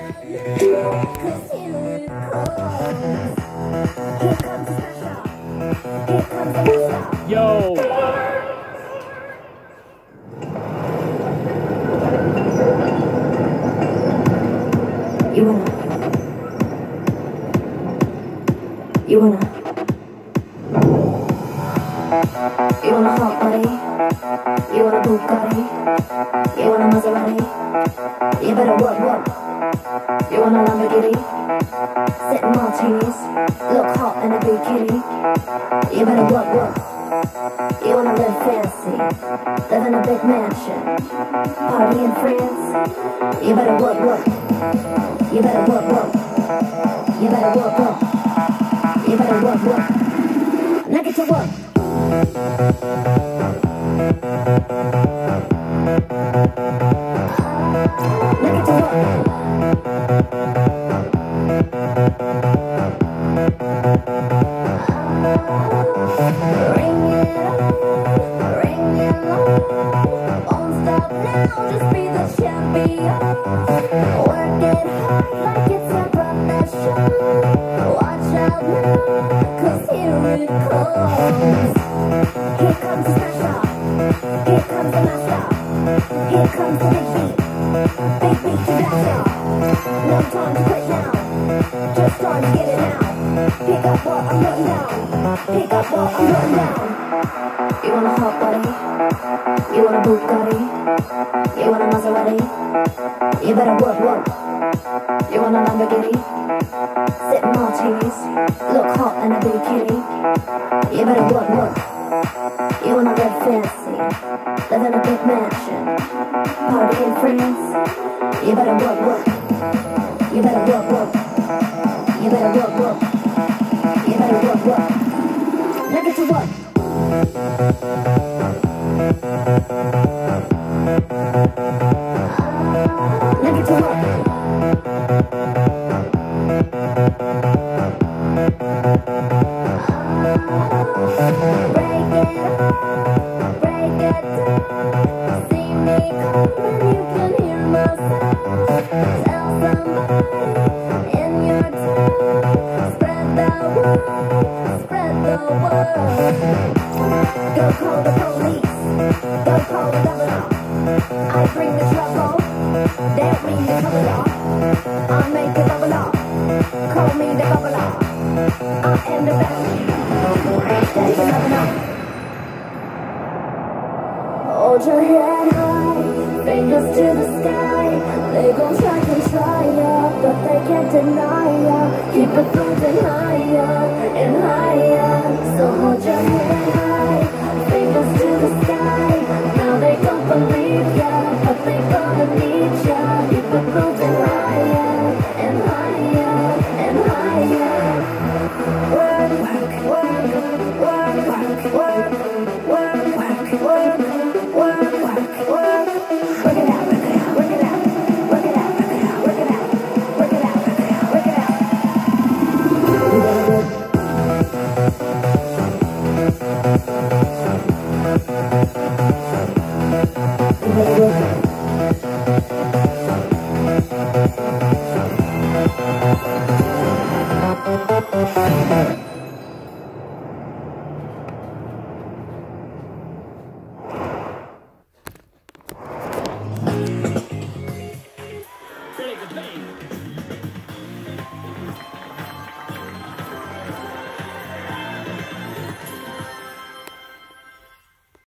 'Cause here it comes. Here comes the shot. Here comes the master. Yo! You wanna hot body? You want a Bugatti? You want a Maserati? You better what? You want a Lamborghini? Sitting martinis, look hot in a bikini. You better what? You wanna live fancy, live in a big mansion, party in France. You better what? You better what? You better what? You better what? Now get to work. Now get to work. Ring it on, won't stop now, just be the champion. Work it hard like it's your profession. Watch out now, 'cause here it comes. Here comes the smasher, here comes the master, here comes the big beat to blast off. No time to quit now, just time to get it now. Pick up what I'm putting down, pick up what I'm putting down. You want a hot body? You want a Bugatti? You want a Maserati? You better what? You want a Lamborghini? Sitting martinis, look hot in a bikini. You better what? You wanna live fancy, live in a big mansion, party in France. You better what? You better what? You better what? You better what? Now get to work. Now get to work. Break it down. See me coming, you can hear my sound. Tell somebody in your town. Spread the word, spread the word. Go call the police, go call the governor. I bring the trouble, they bring the trouble off. I make it bubble off, call me the bubbler. I am the best, there's nothing off. Hold your head high, fingers to the sky. They gon' try ya, but they can't deny ya. Keep it floating higher and higher. So hold your head high, fingers to the sky. Now they don't believe ya, but they gonna need ya. Keep it floating higher and higher and higher. Work, work, work, work, work, work, work, work, work. Work it out, work it out, work it out, work it out, work it out, work it out, work it out. Ready to play.